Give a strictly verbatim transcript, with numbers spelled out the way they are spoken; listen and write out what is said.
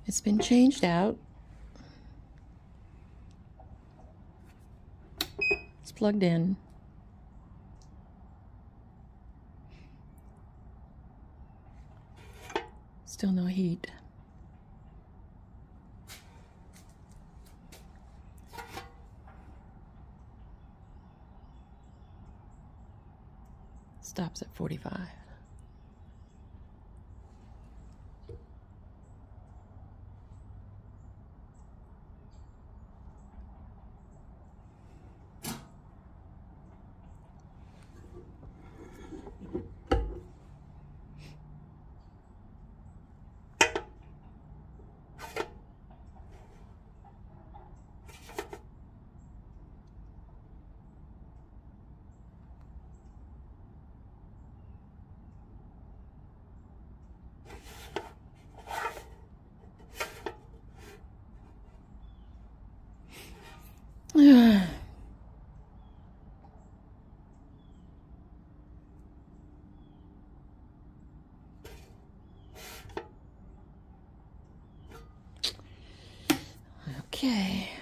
It's been changed out. It's plugged in. Still no heat. Stops at forty-five. Okay.